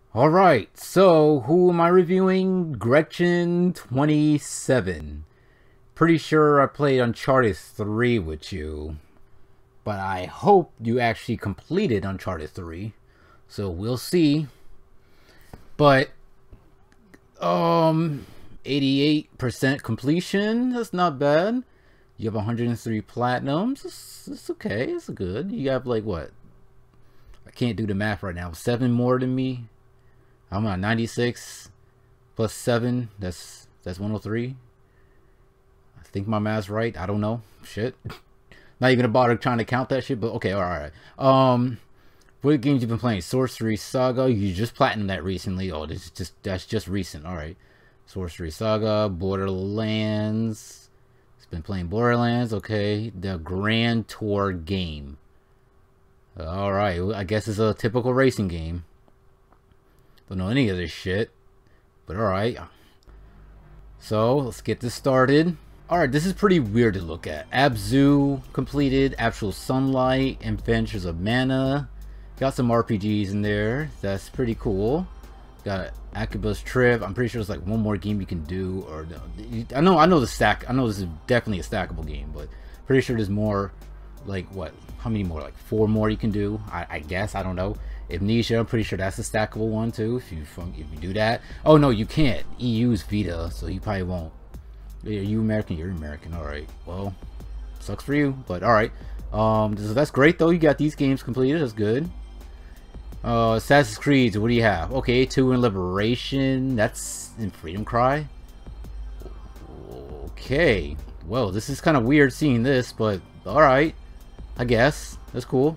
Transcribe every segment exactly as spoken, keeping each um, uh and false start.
Alright, so who am I reviewing? Gretchen twenty-seven. Pretty sure I played Uncharted three with you. But I hope you actually completed Uncharted three. So we'll see. But, um, eighty-eight percent completion. That's not bad. You have one hundred three platinums. It's, it's okay. It's good. You have like what? I can't do the math right now. Seven more than me. I'm on ninety-six plus seven. That's that's one hundred three. I think my math's right. I don't know. Shit. Not even gonna bother trying to count that shit. But okay, all right. Um, what games you've been playing? Sorcery Saga. You just platinum that recently. Oh, this is just that's just recent. All right. Sorcery Saga. Borderlands. It's been playing Borderlands. Okay. The Grand Tour game. All right. I guess it's a typical racing game. Don't know any of this shit, but alright. So, let's get this started. Alright, this is pretty weird to look at. Abzu completed, Actual Sunlight, Adventures of Mana. Got some R P Gs in there. That's pretty cool. Got Akiba's Trip. I'm pretty sure there's like one more game you can do. Or I know, I know the stack. I know this is definitely a stackable game, but pretty sure there's more. Like what? How many more? Like four more you can do. I, I guess. I don't know. Amnesia, I'm pretty sure that's a stackable one too. If you if you do that. Oh no, you can't. E U's Vita, so you probably won't. Are you American? You're American. All right. Well, sucks for you, but all right. Um, so that's great though. You got these games completed. That's good. Uh, Assassin's Creed. What do you have? Okay, two in Liberation. That's in Freedom Cry. Okay. Well, this is kind of weird seeing this, but all right. I guess that's cool.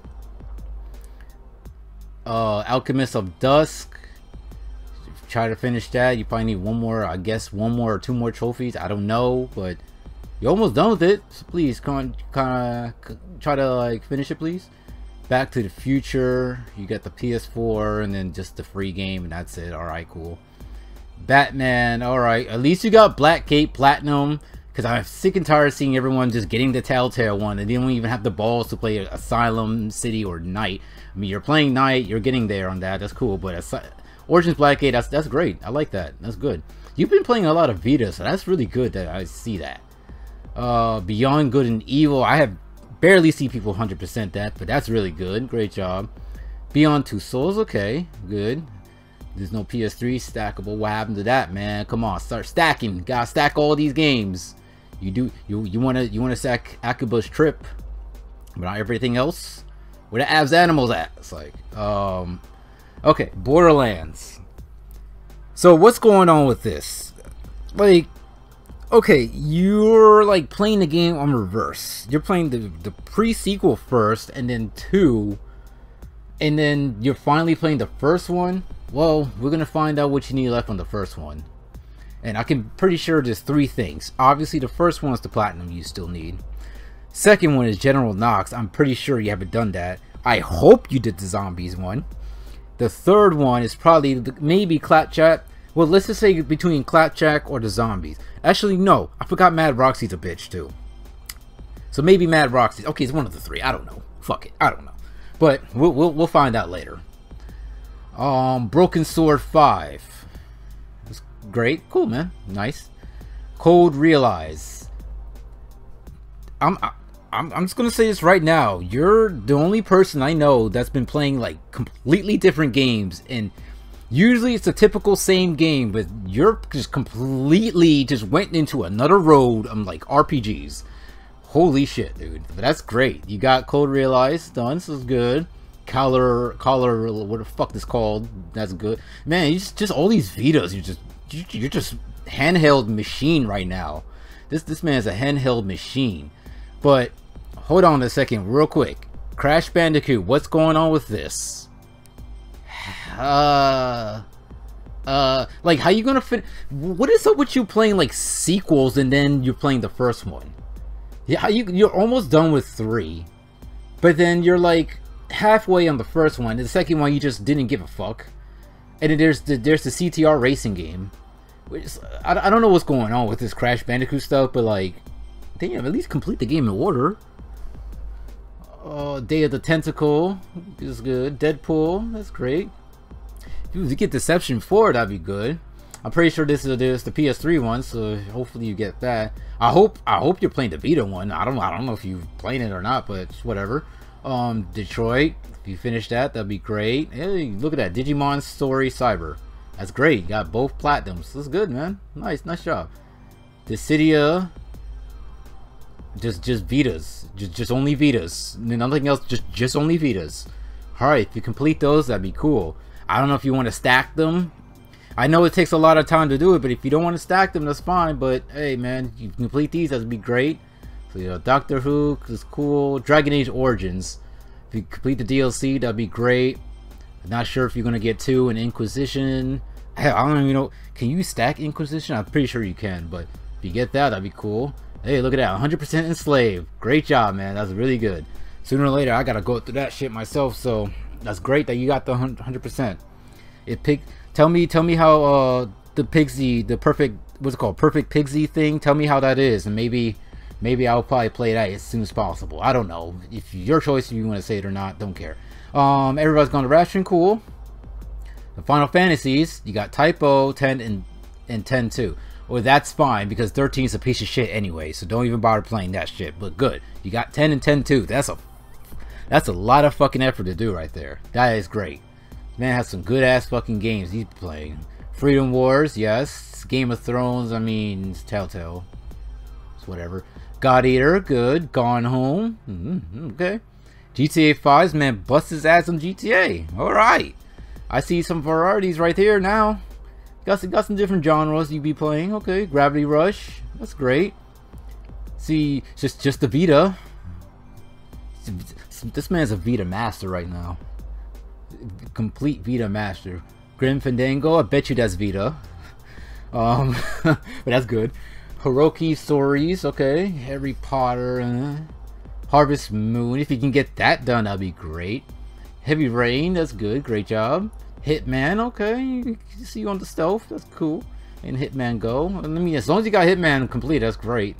Uh, Alchemist of Dusk. Try to finish that. You probably need one more. I guess one more or two more trophies. I don't know, but you're almost done with it. So please, come kind of try to like finish it, please. Back to the Future. You got the P S four, and then just the free game, and that's it. All right, cool. Batman. All right. At least you got Blackgate Platinum. Because I'm sick and tired of seeing everyone just getting the Telltale one, and they don't even have the balls to play Asylum, City, or Night. I mean, you're playing Night, you're getting there on that, that's cool, but As Origins Blackgate, that's, that's great. I like that. That's good. You've been playing a lot of Vita, so that's really good that I see that. Uh, Beyond Good and Evil, I have barely see people one hundred percent that, but that's really good. Great job. Beyond Two Souls, okay, good. There's no P S three stackable. What happened to that, man? Come on, start stacking. Gotta stack all these games. You do you you wanna you wanna sack Akiba's Trip, but not everything else. Where the abs animals at? It's like um, okay, Borderlands. So what's going on with this? Like, okay, you're like playing the game on reverse. You're playing the the pre-sequel first, and then two, and then you're finally playing the first one. Well, we're gonna find out what you need left on the first one. And I can pretty sure there's three things. Obviously, the first one is the platinum you still need. Second one is General Knox. I'm pretty sure you haven't done that. I hope you did the zombies one. The third one is probably the, maybe Clapjack. Well, let's just say between Clapjack or the zombies. Actually, no. I forgot Mad Roxy's a bitch too. So maybe Mad Roxy. Okay, it's one of the three. I don't know. Fuck it. I don't know. But we'll we'll, we'll find out later. Um, Broken Sword five. Great, cool, man, nice. Code Realize. I'm, I'm, I'm just gonna say this right now. You're the only person I know that's been playing like completely different games, and usually it's a typical same game, but you're just completely just went into another road of like R P Gs. Holy shit, dude! But that's great. You got Code Realize done. This is good. Color, color, what the fuck this called? That's good, man. You just, just all these Vitas. You just You're just handheld machine right now. This this man's a handheld machine. But hold on a second, real quick. Crash Bandicoot, what's going on with this? Uh, uh, like how you gonna fit? What is up with you playing like sequels and then you're playing the first one? Yeah, how you you're almost done with three, but then you're like halfway on the first one. The second one you just didn't give a fuck. And then there's the there's the C T R racing game. Which is, I, I don't know what's going on with this Crash Bandicoot stuff, but like, damn, at least complete the game in order. Uh, Day of the Tentacle is good. Deadpool, that's great. Dude, you get Deception four, that'd be good. I'm pretty sure this is this the P S three one, so hopefully you get that. I hope I hope you're playing the Vita one. I don't I don't know if you're playing it or not, but whatever. Um, Detroit, if you finish that, that'd be great. Hey, look at that, Digimon Story Cyber. That's great. You got both platinums. That's good, man. Nice, nice job. Dissidia, just just Vitas, just just only Vitas, nothing else. Just just only Vitas. All right, if you complete those, that'd be cool. I don't know if you want to stack them. I know it takes a lot of time to do it, but if you don't want to stack them, that's fine. But hey, man, you complete these, that'd be great. So, you know, Doctor Who is cool. Dragon Age Origins, if you complete the D L C, that'd be great. I'm not sure if you're gonna get two in Inquisition. Hell, I don't even know. Can you stack Inquisition? I'm pretty sure you can, but if you get that, that'd be cool. Hey, look at that, one hundred percent Enslaved. Great job, man. That's really good. Sooner or later, I gotta go through that shit myself. So that's great that you got the one hundred percent. It pick. Tell me, tell me how uh, the Pigsy, the perfect, what's it called, perfect Pigsy thing. Tell me how that is, and maybe, maybe I'll probably play that as soon as possible. I don't know. If your choice, if you want to say it or not, don't care. Um, everybody's gone to Ration, cool. The Final Fantasies, you got Typo, ten, and and ten two. Well, that's fine because thirteen is a piece of shit anyway, so don't even bother playing that shit. But good, you got ten and ten two. That's a, that's a lot of fucking effort to do right there. That is great. Man has some good ass fucking games he's playing. Freedom Wars, yes. Game of Thrones, I mean, it's Telltale. It's whatever. God Eater, good. Gone Home, mm-hmm, okay. G T A five, man, busts his ass on G T A. Alright. I see some varieties right here now. Got some, got some different genres you be playing. Okay, Gravity Rush, that's great. See, just, just the Vita. This man's a Vita master right now. Complete Vita master. Grim Fandango, I bet you that's Vita. Um, but that's good. Hiroki Stories, okay. Harry Potter, uh, Harvest Moon. If you can get that done, that'd be great. Heavy Rain, that's good. Great job. Hitman, okay. See you on the stealth, that's cool. And Hitman Go. I mean, as long as you got Hitman complete, that's great.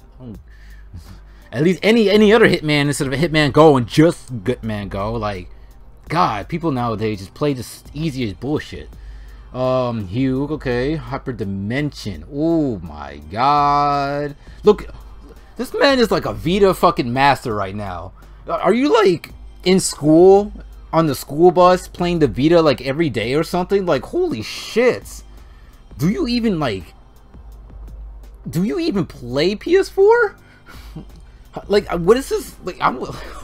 At least any any other Hitman instead of a Hitman Go and just Hitman Go, like. God, people nowadays just play this easy as bullshit. Um, Hugh, okay. Hyperdimension. Oh my god. Look, this man is like a Vita fucking master right now. Are you like in school on the school bus playing the Vita like every day or something? Like, holy shit. Do you even like do you even play P S four? Like, what is this? Like, I'm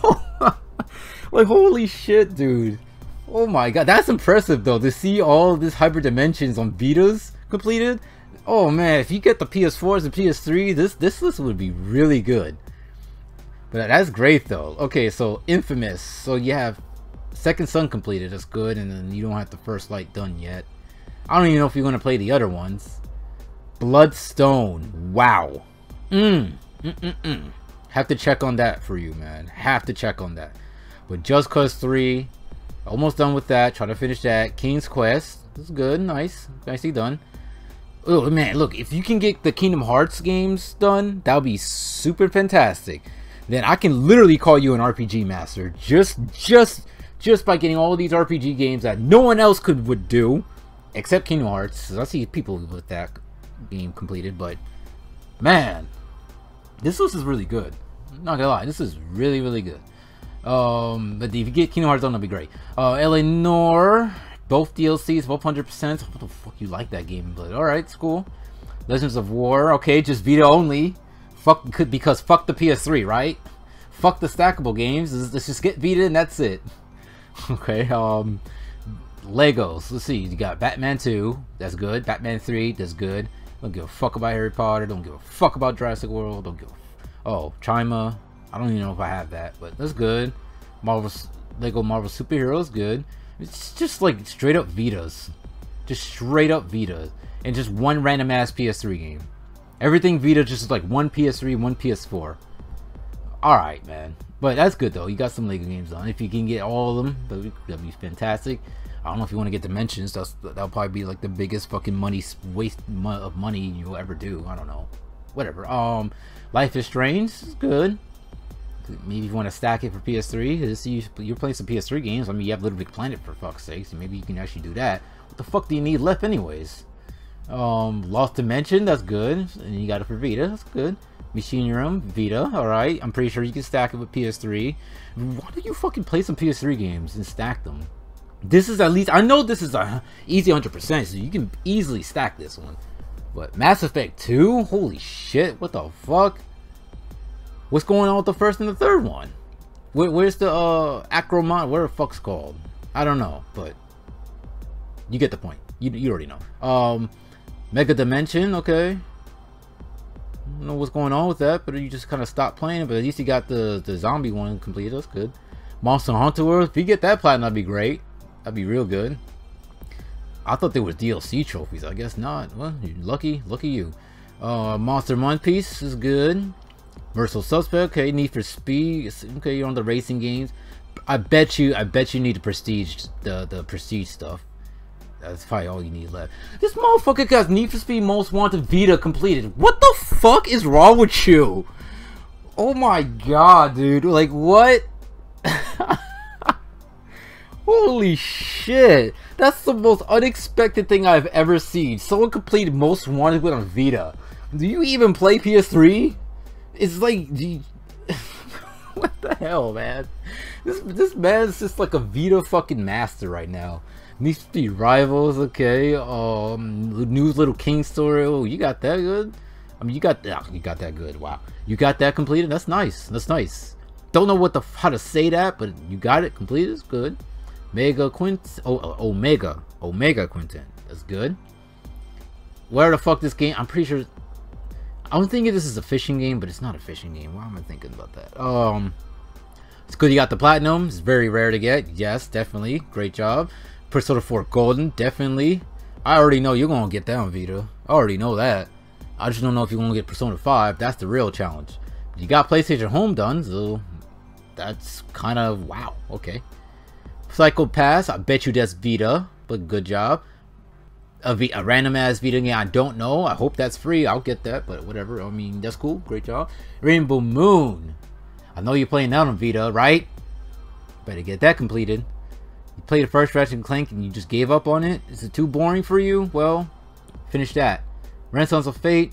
like, holy shit, dude. Oh my god, that's impressive though, to see all this Hyperdimensions on Vitas completed. Oh man, if you get the P S fours and P S three, this this list would be really good. But that's great though. Okay, so Infamous. So you have Second Son completed, that's good, and then you don't have the First Light done yet. I don't even know if you're gonna play the other ones. Bloodstone. Wow. Mm. Mm-mm-mm. Have to check on that for you, man. Have to check on that. But Just Cause three, almost done with that. Try to finish that. King's Quest, this is good, nice, nicely done. Oh man, look, if you can get the Kingdom Hearts games done, that would be super fantastic. Then I can literally call you an R P G master, just, just, just by getting all these R P G games that no one else could would do, except Kingdom Hearts. I see people with that game completed, but man, this list is really good. I'm not gonna lie, this is really, really good. Um, but if you get Kingdom Hearts done, that'll be great. Uh, L A Noire, both D L Cs, both one hundred percent. What the fuck you like that game? But alright, it's cool. Legends of War, okay, just Vita only. Fuck, could because fuck the P S three, right? Fuck the stackable games. Let's, let's just get Vita and that's it. Okay, um, Legos. Let's see. You got Batman two, that's good. Batman three, that's good. Don't give a fuck about Harry Potter. Don't give a fuck about Jurassic World. Don't give a f oh, Chima. I don't even know if I have that, but that's good. Marvel, Lego Marvel Superheroes, good. It's just like straight up Vitas, just straight up Vita, and just one random ass P S three game. Everything Vita, just like one P S three, one P S four. All right, man. But that's good though. You got some Lego games on. If you can get all of them, that'd be, that'd be fantastic. I don't know if you want to get Dimensions. That's that'll probably be like the biggest fucking money waste of money you'll ever do. I don't know. Whatever. Um, Life is Strange is good. Maybe if you want to stack it for P S three, see you're playing some P S three games. I mean, you have Little Big Planet for fuck's sake, so maybe you can actually do that. What the fuck do you need left anyways? Um, Lost Dimension, that's good. And you got it for Vita, that's good. Machinarium, Vita, alright. I'm pretty sure you can stack it with P S three. Why don't you fucking play some P S three games and stack them? This is at least, I know this is a easy one hundred percent, so you can easily stack this one. But Mass Effect two? Holy shit, what the fuck? What's going on with the first and the third one? Where, where's the uh, Acromon? What the fuck's called? I don't know, but you get the point. You, you already know. Um, Mega Dimension, okay. I don't know what's going on with that, but you just kind of stopped playing it. But at least you got the, the zombie one completed. That's good. Monster Hunter World, if you get that platinum, that'd be great. That'd be real good. I thought there was D L C trophies. I guess not. Well, you're lucky. Lucky you. Uh, Monster One Piece is good. Merciful Suspect, okay. Need for Speed, okay. You're on the racing games. I bet you, I bet you need the prestige, the the prestige stuff. That's probably all you need left. This motherfucker got Need for Speed Most Wanted Vita completed. What the fuck is wrong with you? Oh my god, dude! Like what? Holy shit! That's the most unexpected thing I've ever seen. Someone completed Most Wanted with a Vita. Do you even play P S three? It's like, you, what the hell, man? This this man is just like a Vita fucking master right now. Needs to be Rivals, okay. Um, New Little King Story. Oh, you got that good. I mean, you got that. Oh, you got that good. Wow, you got that completed. That's nice. That's nice. Don't know what the how to say that, but you got it completed. It's good. Mega Quint. Oh, uh, Omega. Omega Quintet. That's good. Where the fuck this game? I'm pretty sure. I'm thinking this is a fishing game, but it's not a fishing game. Why am I thinking about that? Um, it's good you got the platinum. It's very rare to get. Yes, definitely. Great job. Persona four Golden, definitely. I already know you're gonna get that on Vita. I already know that. I just don't know if you're gonna get Persona five. That's the real challenge. You got PlayStation Home done, so that's kind of wow. Okay. Psycho Pass, I bet you that's Vita, but good job. A, v a random ass Vita game, I don't know. I hope that's free. I'll get that, but whatever. I mean, that's cool. Great job. Rainbow Moon. I know you're playing that on Vita, right? Better get that completed. You played the first Ratchet and Clank and you just gave up on it? Is it too boring for you? Well, finish that. Renaissance of Fate.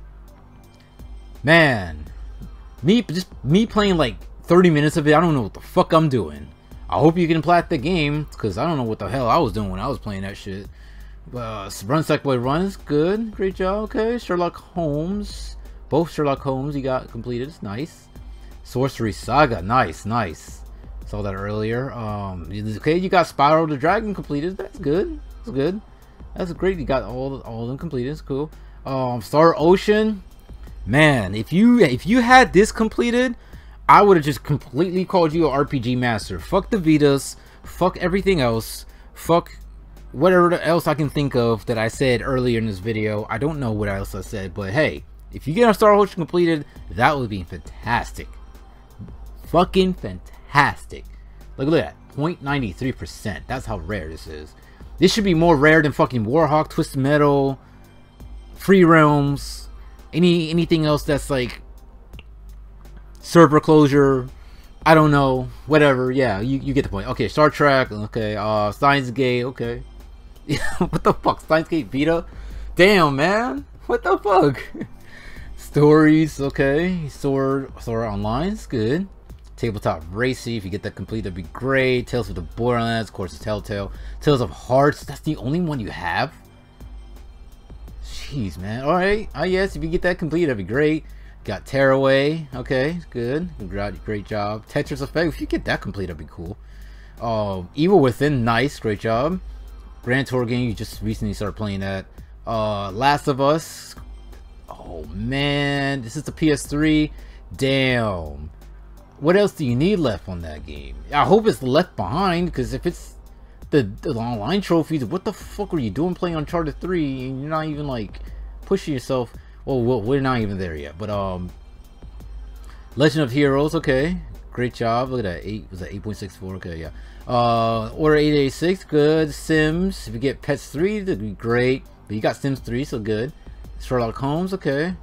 Man. Me, just me playing like thirty minutes of it, I don't know what the fuck I'm doing. I hope you can plat the game, because I don't know what the hell I was doing when I was playing that shit. Uh, Run Sackboy Run is good. Great job. Okay. Sherlock Holmes. Both Sherlock Holmes you got completed. It's nice. Sorcery Saga. Nice. Nice. Saw that earlier. Um, okay. You got Spyro the Dragon completed. That's good. That's good. That's great. You got all all of them completed. It's cool. Um, Star Ocean. Man, if you if you had this completed, I would have just completely called you an R P G master. Fuck the Vitas. Fuck everything else. Fuck whatever else I can think of that I said earlier in this video. I don't know what else I said, but hey, if you get a Star Ocean completed, that would be fantastic. Fucking fantastic. Look, look at that. zero point nine three percent. That's how rare this is. This should be more rare than fucking Warhawk, Twisted Metal, Free Realms, any anything else that's like server closure. I don't know. Whatever. Yeah, you, you get the point. Okay, Star Trek. Okay, uh, Steins Gate. Okay. What the fuck? Steins Gate Vita? Damn, man. What the fuck? Stories. Okay. Sword, Sword Online is good. Tabletop Racing. If you get that complete, that'd be great. Tales of the Borderlands. Of course, it's Telltale. Tales of Hearts. That's the only one you have? Jeez, man. Alright. Oh, yes. If you get that complete, that'd be great. Got Tearaway. Okay, good. Great, great job. Tetris Effect. If you get that complete, that'd be cool. Uh, Evil Within. Nice. Great job. Grand Tour game. You just recently started playing that. Uh, Last of Us. Oh, man. This is the P S three. Damn. What else do you need left on that game? I hope it's Left Behind, because if it's the, the online trophies, what the fuck were you doing playing Uncharted three and you're not even like pushing yourself? Well, well, we're not even there yet, but um, Legend of Heroes, okay, great job. Look at that, eight was that eight point six four? Okay, yeah. Uh, Order eight eighty-six, good. Sims, if you get Pets three, that'd be great. But you got Sims three, so good. Sherlock Holmes, okay.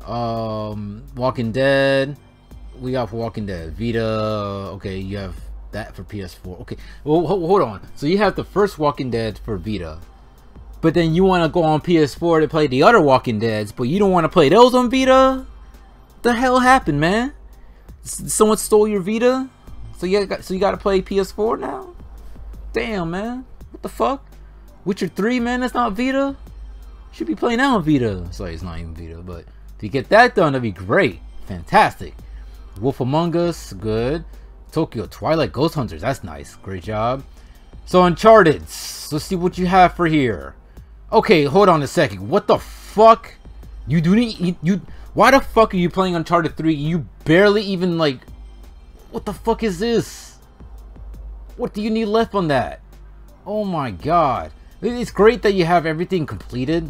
Um, Walking Dead, we got for Walking Dead. Vita, okay, you have that for P S four. Okay, well, hold on. So you have the first Walking Dead for Vita, but then you want to go on P S four to play the other Walking Deads, but you don't want to play those on Vita? What the hell happened, man? Someone stole your Vita? So you got, so you got to play P S four now? Damn, man. What the fuck? Witcher three, man, that's not Vita? Should be playing that on Vita. Sorry, it's not even Vita, but if you get that done, that'd be great. Fantastic. Wolf Among Us, good. Tokyo Twilight Ghost Hunters, that's nice. Great job. So Uncharted, let's see what you have for here. Okay, hold on a second. What the fuck? You do need you, you why the fuck are you playing Uncharted three? You barely even like, what the fuck is this? What do you need left on that? Oh my god. It's great that you have everything completed.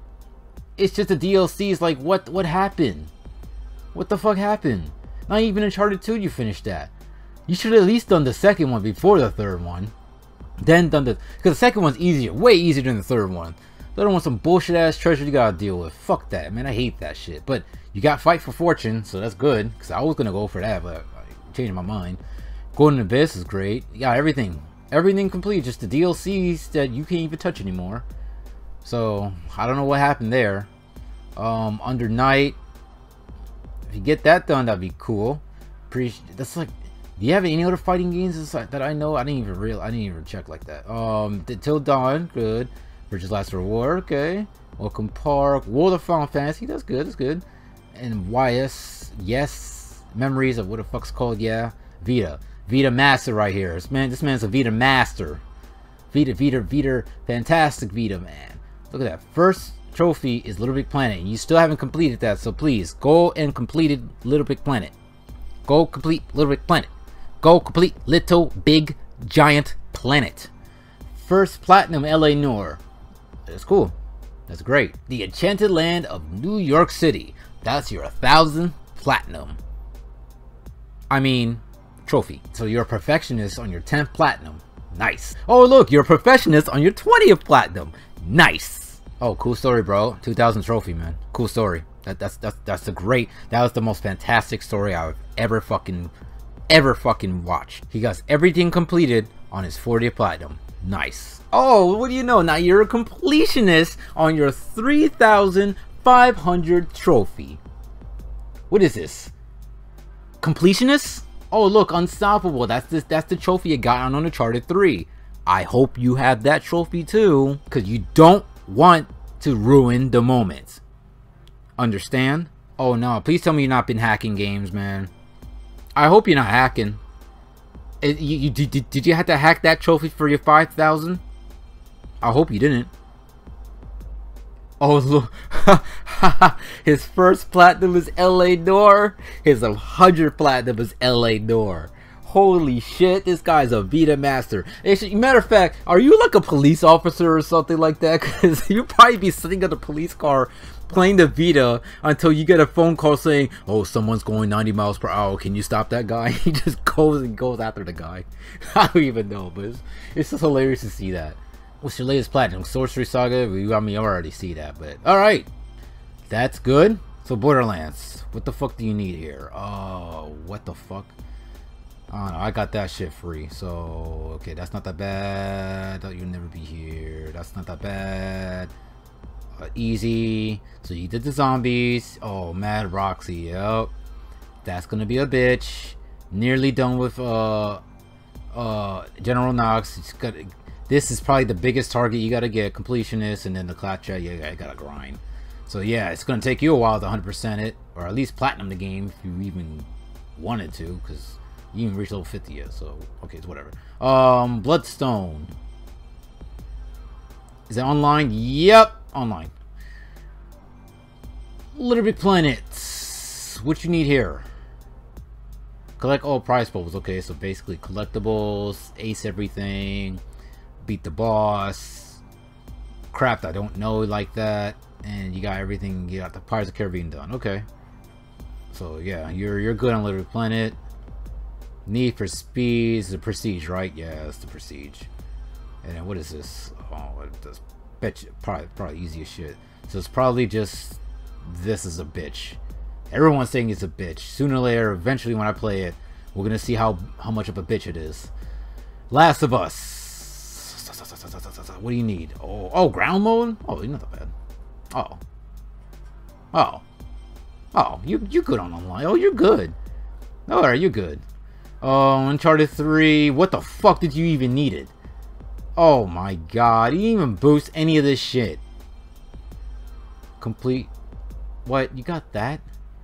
It's just the D L C is like, what what happened? What the fuck happened? Not even Uncharted two you finished that. You should have at least done the second one before the third one. Then done the, because the second one's easier, way easier than the third one. The other one's some bullshit ass treasure you gotta deal with. Fuck that, man. I hate that shit. But you got Fight for Fortune, so that's good. Because I was gonna go for that, but I changed my mind. Golden Abyss is great. Yeah, everything. Everything complete. Just the D L Cs that you can't even touch anymore. So, I don't know what happened there. Um, Under Night. If you get that done, that'd be cool. Pretty, that's like, do you have any other fighting games that I know? I didn't even real, I didn't even check like that. Um, Till Dawn, good. Virtue's Last Reward, okay. Welcome Park, World of Final Fantasy, that's good, that's good. And Y S, yes. Memories of what the fuck's called, yeah. Vita, Vita Master right here. This man, this man's a Vita Master. Vita, Vita, Vita, fantastic Vita, man. Look at that. First trophy is Little Big Planet, and you still haven't completed that, so please go and complete it, Little Big Planet. Go complete Little Big Planet. Go complete Little Big Giant Planet. First Platinum L A Noire. That's cool. That's great. The Enchanted Land of New York City. That's your thousand platinum. I mean, trophy. So you're a perfectionist on your tenth platinum. Nice. Oh look, you're a perfectionist on your twentieth platinum. Nice. Oh, cool story, bro. two thousand trophy, man. Cool story. That, that's that's that's a great. That was the most fantastic story I've ever fucking ever fucking watched. He got everything completed on his fortieth platinum. Nice. Oh, what do you know? Now you're a completionist on your three thousand five hundred trophy. What is this? Completionist? Oh, look, Unstoppable. That's this. That's the trophy you got on Uncharted three. I hope you have that trophy too, because you don't want to ruin the moment. Understand? Oh no, please tell me you've not been hacking games, man. I hope you're not hacking. It, you, you, did, did you have to hack that trophy for your five thousand? I hope you didn't. Oh look, his first platinum is L A Noire. His one hundred platinum is L A Noire. Holy shit, this guy's a Vita master. Actually, matter of fact, are you like a police officer or something like that? Because you'd probably be sitting in a police car playing the Vita until you get a phone call saying, oh, someone's going ninety miles per hour. Can you stop that guy? He just goes and goes after the guy. I don't even know, but it's, it's just hilarious to see that. What's your latest platinum? Sorcery Saga? I mean, I already see that, but alright. That's good. So, Borderlands. What the fuck do you need here? Oh, what the fuck? Oh no, I got that shit free, so okay, that's not that bad. You'll never be here. That's not that bad. Uh, easy. So you did the zombies. Oh, Mad Roxy. Yep, that's gonna be a bitch. Nearly done with uh uh General Knox. It's got, this is probably the biggest target you gotta get. Completionist, and then the Clutch. Yeah, you gotta grind. So yeah, it's gonna take you a while to one hundred percent it, or at least platinum the game if you even wanted to, because you didn't reach level fifty yet, so okay, it's whatever. Um, Bloodstone. Is it online? Yep, online. Little Big Planet. What you need here? Collect all prize pools. Okay, so basically collectibles, ace everything, beat the boss, craft I don't know like that, and you got everything. You got the Pirates of the Caribbean done. Okay, so yeah, you're you're good on Little Big Planet. Need for Speed is the Prestige, right? Yeah, it's the Prestige. And then what is this? Oh, this bet you, probably probably easy as shit. So it's probably just this is a bitch. Everyone's saying it's a bitch. Sooner or later, eventually, when I play it, We're gonna see how how much of a bitch it is. Last of Us. What do you need? Oh, oh, ground mode. Oh, you're not that bad. Oh, oh, oh, you you good on online? Oh, you're good. All right, you're good. Oh, Uncharted three. What the fuck did you even need it? Oh my god, you didn't even boost any of this shit. Complete. What? You got that?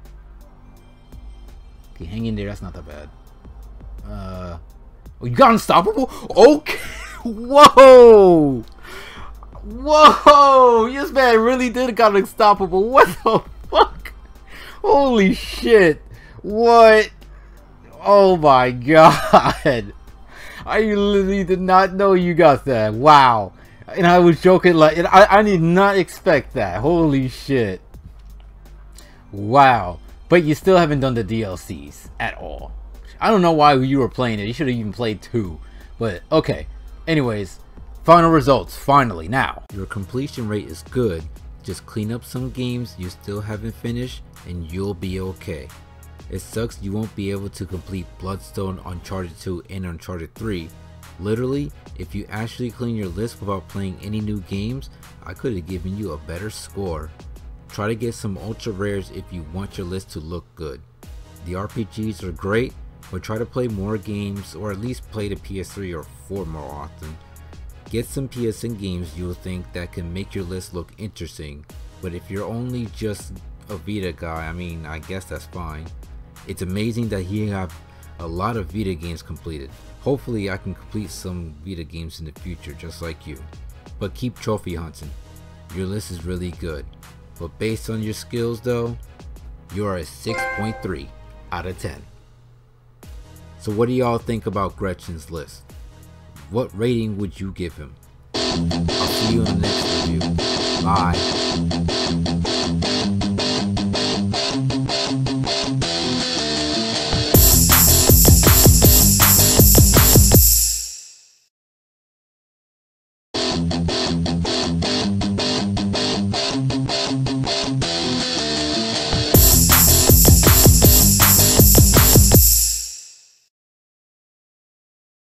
Okay, hang in there. That's not that bad. Uh, oh, you got Unstoppable? Okay. Whoa! Whoa! This man really did got Unstoppable. What the fuck? Holy shit! What? Oh my god! I literally did not know you got that. Wow! And I was joking like, and I I did not expect that. Holy shit! Wow! But you still haven't done the D L Cs at all. I don't know why you were playing it. You should have even played two. But okay. Anyways, final results. Finally, now. Your completion rate is good. Just clean up some games you still haven't finished and you'll be okay. It sucks you won't be able to complete Bloodstone, Uncharted two, and Uncharted three. Literally, if you actually clean your list without playing any new games, I could have given you a better score. Try to get some ultra rares if you want your list to look good. The R P Gs are great, but try to play more games, or at least play the P S three or four more often. Get some P S N games you'll think that can make your list look interesting, but if you're only just a Vita guy, I mean, I guess that's fine. It's amazing that you have a lot of Vita games completed. Hopefully I can complete some Vita games in the future just like you. But keep trophy hunting. Your list is really good. But based on your skills though, you are a six point three out of ten. So what do y'all think about Gretchen's list? What rating would you give him? I'll see you in the next review. Bye.